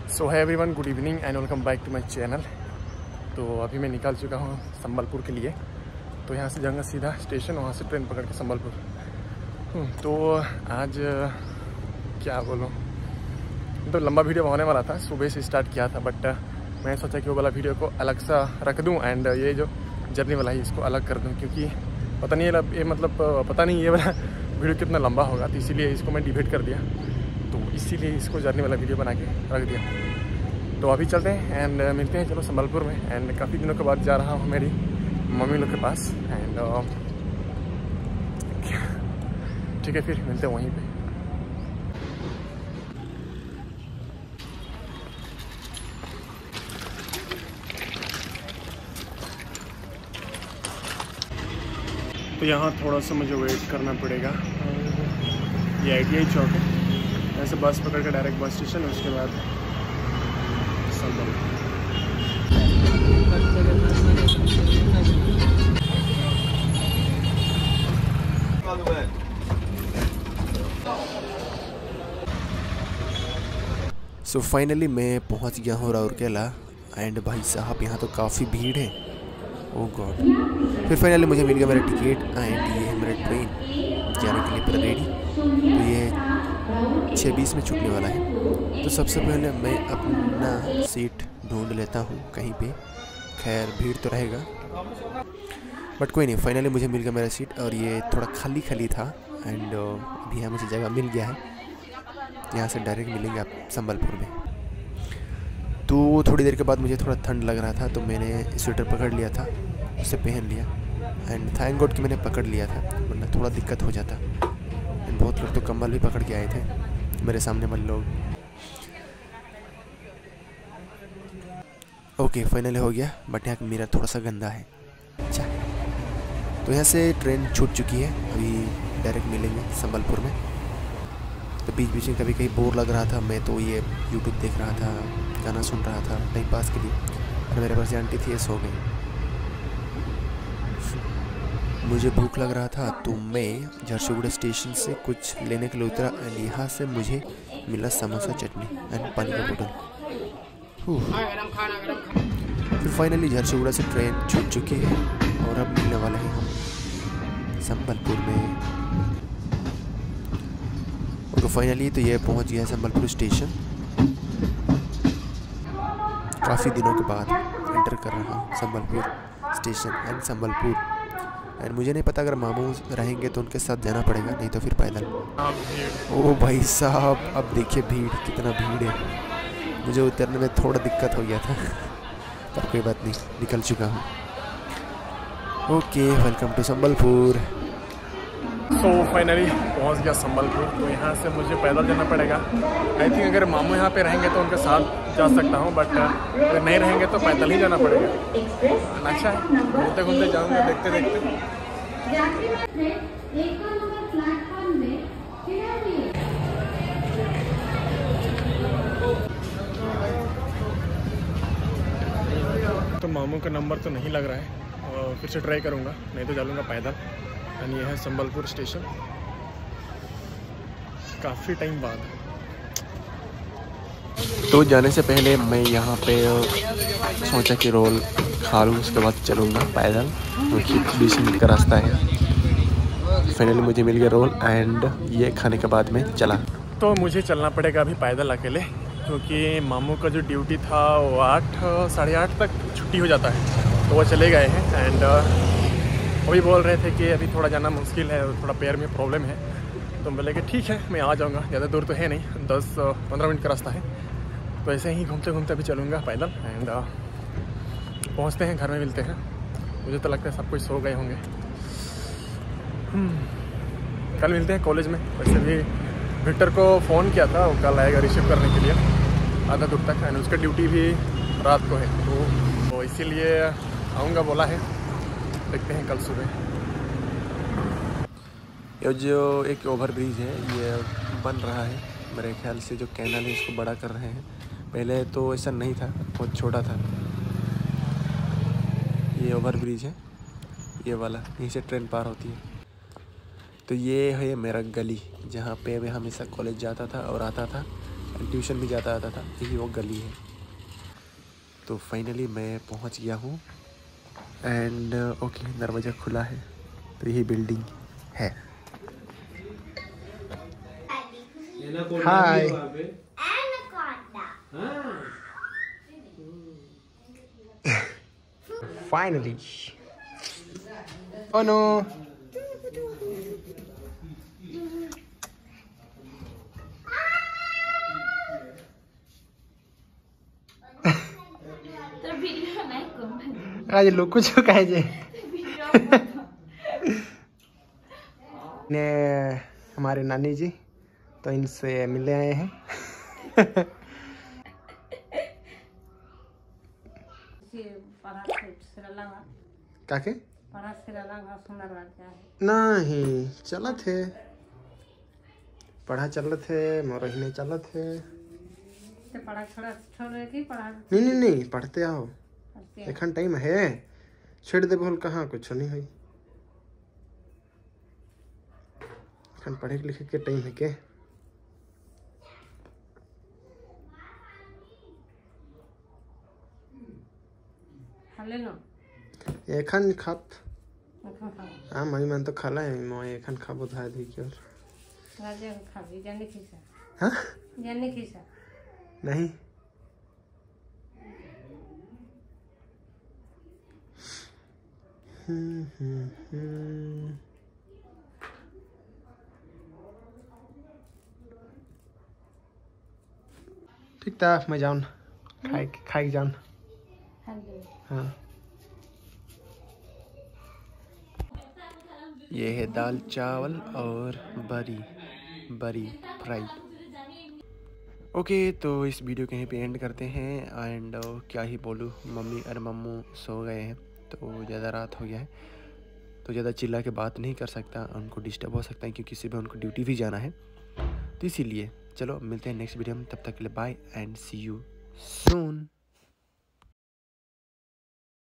So hi everyone, good evening and welcome back to my channel. तो अभी मैं निकल चुका हूँ संबलपुर के लिए। तो यहाँ से जाऊँगा सीधा स्टेशन, वहाँ से ट्रेन पकड़ के संबलपुर। तो आज क्या बोलूँ, तो लंबा वीडियो होने वाला था, सुबह से स्टार्ट किया था, बट मैं सोचा कि वो वाला वीडियो को अलग सा रख दूँ एंड ये जो जर्नी वाला है इसको अलग कर दूँ, क्योंकि पता नहीं ये मतलब पता नहीं ये वाला वीडियो कितना लंबा होगा, तो इसीलिए इसको मैं डिवाइड कर दिया। तो इसीलिए इसको जर्नी वाला वीडियो बना के रख दिया। तो अभी चलते हैं एंड मिलते हैं चलो संबलपुर में। एंड काफ़ी दिनों के बाद जा रहा हूँ मेरी मम्मी लोग के पास एंड ठीक है, फिर मिलते हैं वहीं पे। तो यहाँ थोड़ा सा मुझे वेट करना पड़ेगा। ये ITI चौक है, ऐसे बस पकड़ के डायरेक्ट बस स्टेशन, उसके बाद संबलपुर। सो फाइनली मैं पहुंच गया हूँ राउरकेला एंड भाई साहब यहाँ तो काफ़ी भीड़ है। ओह गॉड। फिर फाइनली मुझे मिल गया मेरा टिकट एंड ये है मेरा ट्रेन जाने के लिए पूरा रेडी। तो ये 6:20 में छूटने वाला है। तो सबसे पहले मैं अपना सीट ढूंढ लेता हूँ कहीं पे। खैर भीड़ तो रहेगा बट कोई नहीं, फाइनली मुझे मिल गया मेरा सीट और ये थोड़ा खाली खाली था एंड अभी यहाँ मुझे जगह मिल गया है। यहाँ से डायरेक्ट मिलेंगे आप संबलपुर में। तो थोड़ी देर के बाद मुझे थोड़ा ठंड लग रहा था, तो मैंने स्वेटर पकड़ लिया था, उसे पहन लिया एंड थैंक गॉड कि मैंने पकड़ लिया था, वरना थोड़ा दिक्कत हो जाता। एंड बहुत लोग तो कम्बल भी पकड़ के आए थे, मेरे सामने वाले लोग। ओके फाइनली हो गया, बट यहाँ मेरा थोड़ा सा गंदा है। अच्छा, तो यहाँ से ट्रेन छूट चुकी है, अभी डायरेक्ट मिलेंगे संबलपुर में। तो बीच बीच में कभी कहीं बोर लग रहा था, मैं तो ये यूट्यूब देख रहा था, गाना सुन रहा था टाइम पास के लिए। और मेरे पास आंटी थी, ये सो गई। मुझे भूख लग रहा था तो मैं झारसुगुड़ा स्टेशन से कुछ लेने के लिए उतरा एंड यहाँ से मुझे मिला समोसा, चटनी एंड पानी का बोतल। फिर फाइनली झारसुगुड़ा से ट्रेन छूट चुकी है और अब मिलने वाले हैं हम संबलपुर में। तो फाइनली तो ये पहुंच गया संबलपुर स्टेशन। काफ़ी दिनों के बाद एंटर कर रहा हूँ Sambalpur station and Sambalpur. And मुझे नहीं पता, अगर मामू रहेंगे तो उनके साथ जाना पड़ेगा, नहीं तो फिर पैदल। ओह भाई साहब, अब देखिए भीड़, कितना भीड़ है। मुझे उतरने में थोड़ा दिक्कत हो गया था पर कोई बात नहीं, निकल चुका हूँ। Okay, welcome to Sambalpur. So finally पहुंच गया संबलपुर। तो यहाँ से मुझे पैदल जाना पड़ेगा। आई थिंक अगर मामू यहाँ पे रहेंगे तो उनके साथ जा सकता हूँ, बट अगर नहीं रहेंगे तो पैदल ही जाना पड़ेगा। अच्छा है, घूमते घूमते जाऊँगा देखते देखते। तो मामू का नंबर तो नहीं लग रहा है, और फिर से ट्राई करूँगा, नहीं तो चलूँगा पैदल। एंड ये है संबलपुर स्टेशन, काफ़ी टाइम बाद। तो जाने से पहले मैं यहाँ पे सोचा कि रोल खा लूँ, उसके बाद चलूँगा पैदल, क्योंकि 20 मिनट का रास्ता है। फाइनली मुझे मिल गया रोल एंड ये खाने के बाद में चला। तो मुझे चलना पड़ेगा अभी पैदल अकेले, क्योंकि मामू का जो ड्यूटी था वो 8 साढ़े 8 तक छुट्टी हो जाता है, तो वो चले गए हैं। एंड वही बोल रहे थे कि अभी थोड़ा जाना मुश्किल है, थोड़ा पैर में प्रॉब्लम है। तो बोले कि ठीक है, मैं आ जाऊँगा, ज़्यादा दूर तो है नहीं, 10-15 मिनट का रास्ता है। तो ऐसे ही घूमते घूमते अभी चलूँगा पैदल एंड पहुँचते हैं, घर में मिलते हैं। मुझे तो लगता है सब कुछ सो गए होंगे। कल मिलते हैं कॉलेज में। वैसे भी विक्टर को फ़ोन किया था, वो कल आएगा रिसीव करने के लिए आधा दूर तक, एंड उसका ड्यूटी भी रात को है, तो इसीलिए आऊँगा बोला है। देखते हैं कल सुबह। ये जो एक ओवर ब्रिज है ये बन रहा है, मेरे ख्याल से जो कैनाल है इसको बड़ा कर रहे हैं। पहले तो ऐसा नहीं था, बहुत छोटा था। ये ओवर ब्रिज है, ये वाला, यहीं से ट्रेन पार होती है। तो ये है मेरा गली, जहाँ पे मैं हमेशा कॉलेज जाता था और आता था। ट्यूशन भी जाता आता था, यही वो गली है। तो फाइनली मैं पहुंच गया हूँ एंड ओके, दरवाज़ा खुला है, तो यही बिल्डिंग है। हाय फाइनली। ओह नो, आज लोग कुछ कहे जे ने हमारे नानी जी, तो इनसे मिलने आए हैं। काके नहीं चला थे, पढ़ा चल थे, मोरही चल थे। नहीं पढ़ते आओ, एखन टाइम है, छेड़ दे बोल कहाँ कुछ नहीं हुई, एखन पढ़े लिखे के टाइम है के। एखन खात हाँ मई मन तो खाला है, मैं एखन खाबो धा दी के और राजा खाबी जाने किसा। हां जाने किसा नहीं। ठीक था, मैं जाऊँ खाई जाऊँ। हाँ ये है दाल चावल और बरी फ्राई। ओके, तो इस वीडियो के यहीं पे एंड करते हैं एंड क्या ही बोलूँ, मम्मी और मम्मू सो गए हैं, तो ज़्यादा रात हो गया है, तो ज़्यादा चिल्ला के बात नहीं कर सकता, उनको डिस्टर्ब हो सकता है क्योंकि सुबह उनको ड्यूटी भी जाना है, तो इसीलिए चलो मिलते हैं नेक्स्ट वीडियो में। तब तक के लिए bye and see you soon.